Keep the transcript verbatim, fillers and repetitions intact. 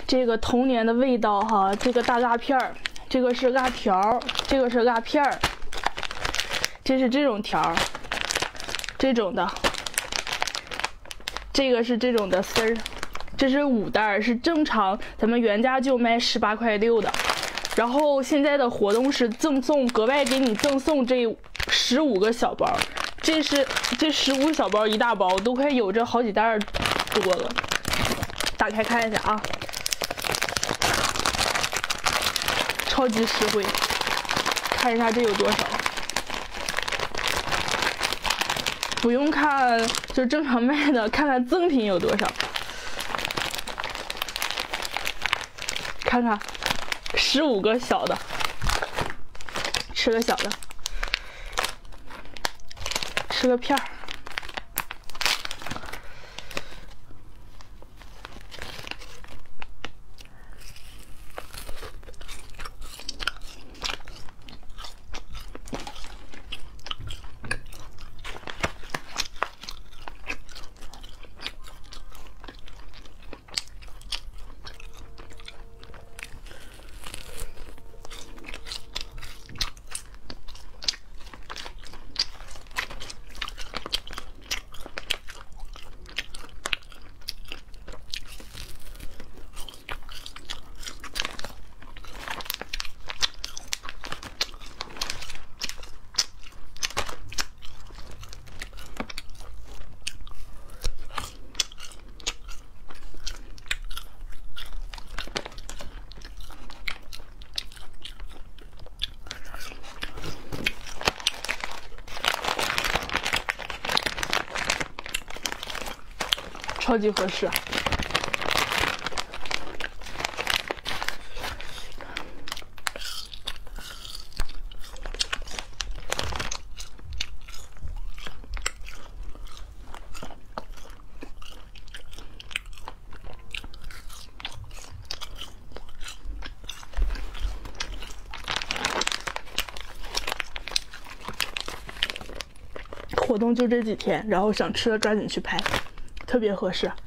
这个童年的味道哈，这个大辣片儿，这个是辣条，这个是辣片儿，这是这种条，这种的，这个是这种的丝儿，这是五袋，是正常咱们原价就卖十八块六的，然后现在的活动是赠送，格外给你赠送这十五个小包，这是这十五个小包一大包，都快有这好几袋多了。打开看一下啊，超级实惠，看一下这有多少。不用看，就正常卖的，看看赠品有多少。看看，十五个小的，吃个小的，吃个片儿。超级合适。活动就这几天，然后想吃的抓紧去拍，特别合适。